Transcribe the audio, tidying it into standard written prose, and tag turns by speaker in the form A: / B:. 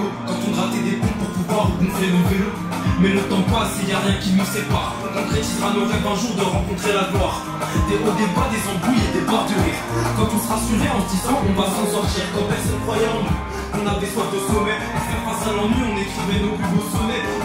A: écho quand on grattait des ponts pour pouvoir gonfler nos vélos. Mais le temps passe et y'a rien qui nous sépare. On concrétisera nos rêves un jour de rencontrer la gloire. Des hauts, des bas, des embrouilles et des barres de rire. Quand on sera rassuré en se disant on va s'en sortir. Quand personne croyait en nous, on avait soif de sommet. Pour faire face à l'ennui, on écrivait nos plus beaux sonnets.